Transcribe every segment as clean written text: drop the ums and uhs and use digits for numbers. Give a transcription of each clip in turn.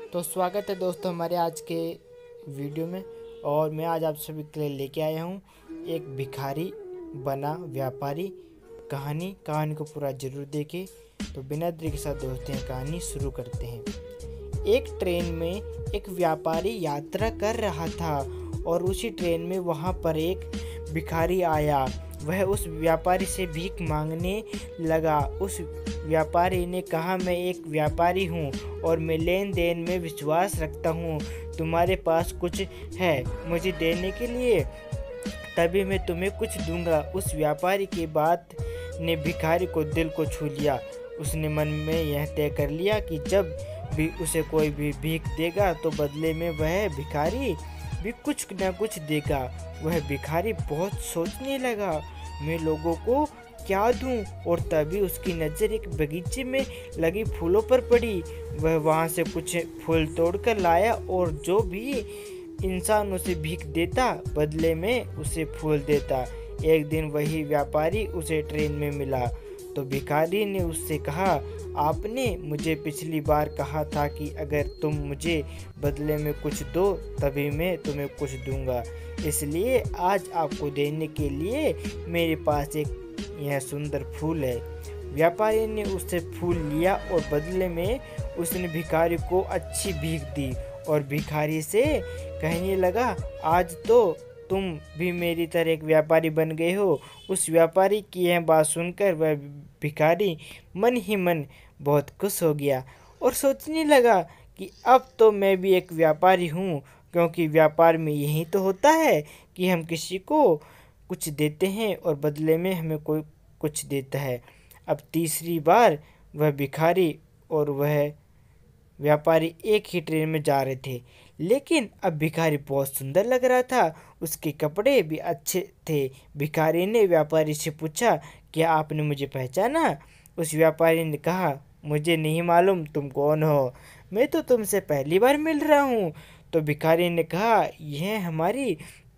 तो स्वागत है दोस्तों हमारे आज के वीडियो में। और मैं आज आप सभी के लिए लेके आया हूँ एक भिखारी बना व्यापारी कहानी को पूरा जरूर देखें। तो बिना देरी के साथ दोस्तों कहानी शुरू करते हैं। एक ट्रेन में एक व्यापारी यात्रा कर रहा था और उसी ट्रेन में वहाँ पर एक भिखारी आया। वह उस व्यापारी से भीख मांगने लगा। उस व्यापारी ने कहा, मैं एक व्यापारी हूँ और मैं लेन देन में विश्वास रखता हूँ। तुम्हारे पास कुछ है मुझे देने के लिए? तभी मैं तुम्हें कुछ दूंगा। उस व्यापारी की बात ने भिखारी को दिल को छू लिया। उसने मन में यह तय कर लिया कि जब भी उसे कोई भी भीख देगा तो बदले में वह भिखारी भी कुछ न कुछ देगा। वह भिखारी बहुत सोचने लगा, मैं लोगों को क्या दूं? और तभी उसकी नज़र एक बगीचे में लगी फूलों पर पड़ी। वह वहां से कुछ फूल तोड़कर लाया और जो भी इंसान उसे भीख देता बदले में उसे फूल देता। एक दिन वही व्यापारी उसे ट्रेन में मिला तो भिखारी ने उससे कहा, आपने मुझे पिछली बार कहा था कि अगर तुम मुझे बदले में कुछ दो तभी मैं तुम्हें कुछ दूंगा, इसलिए आज आपको देने के लिए मेरे पास एक यह सुंदर फूल है। व्यापारी ने उससे फूल लिया और बदले में उसने भिखारी को अच्छी भीख दी और भिखारी से कहने लगा, आज तो तुम भी मेरी तरह एक व्यापारी बन गए हो। उस व्यापारी की यह बात सुनकर वह भिखारी मन ही मन बहुत खुश हो गया और सोचने लगा कि अब तो मैं भी एक व्यापारी हूँ, क्योंकि व्यापार में यही तो होता है कि हम किसी को कुछ देते हैं और बदले में हमें कोई कुछ देता है। अब तीसरी बार वह भिखारी और वह व्यापारी एक ही ट्रेन में जा रहे थे, लेकिन अब भिखारी बहुत सुंदर लग रहा था, उसके कपड़े भी अच्छे थे। भिखारी ने व्यापारी से पूछा, क्या आपने मुझे पहचाना? उस व्यापारी ने कहा, मुझे नहीं मालूम तुम कौन हो, मैं तो तुमसे पहली बार मिल रहा हूँ। तो भिखारी ने कहा, यह हमारी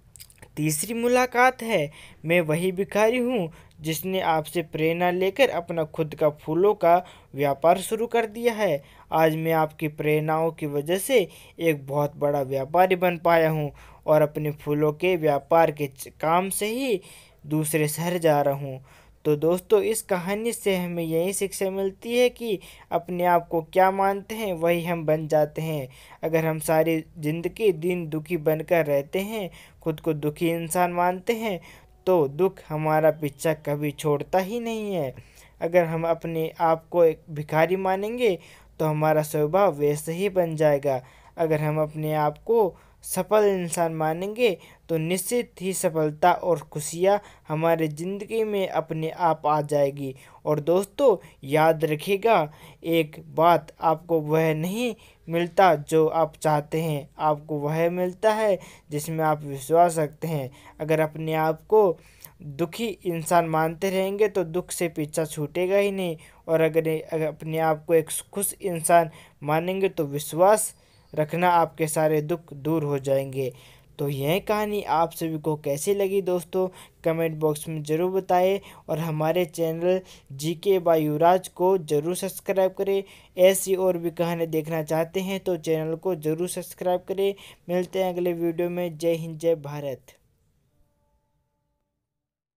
तीसरी मुलाकात है। मैं वही भिखारी हूँ जिसने आपसे प्रेरणा लेकर अपना खुद का फूलों का व्यापार शुरू कर दिया है। आज मैं आपकी प्रेरणाओं की वजह से एक बहुत बड़ा व्यापारी बन पाया हूँ और अपने फूलों के व्यापार के काम से ही दूसरे शहर जा रहा हूँ। तो दोस्तों इस कहानी से हमें यही शिक्षा मिलती है कि अपने आप को क्या मानते हैं वही हम बन जाते हैं। अगर हम सारी ज़िंदगी दिन दुखी बनकर रहते हैं, खुद को दुखी इंसान मानते हैं, तो दुख हमारा पीछा कभी छोड़ता ही नहीं है। अगर हम अपने आप को एक भिखारी मानेंगे तो हमारा स्वभाव वैसे ही बन जाएगा। अगर हम अपने आप को सफल इंसान मानेंगे तो निश्चित ही सफलता और खुशियाँ हमारे ज़िंदगी में अपने आप आ जाएगी। और दोस्तों याद रखिएगा, एक बात, आपको वह नहीं मिलता जो आप चाहते हैं, आपको वह मिलता है जिसमें आप विश्वास रखते हैं। अगर अपने आप को दुखी इंसान मानते रहेंगे तो दुख से पीछा छूटेगा ही नहीं, और अगर अपने आप को एक खुश इंसान मानेंगे तो विश्वास रखना आपके सारे दुख दूर हो जाएंगे। तो यह कहानी आप सभी को कैसी लगी दोस्तों, कमेंट बॉक्स में ज़रूर बताएं और हमारे चैनल जीके बाय युवराज को ज़रूर सब्सक्राइब करें। ऐसी और भी कहानी देखना चाहते हैं तो चैनल को ज़रूर सब्सक्राइब करें। मिलते हैं अगले वीडियो में। जय हिंद, जय भारत।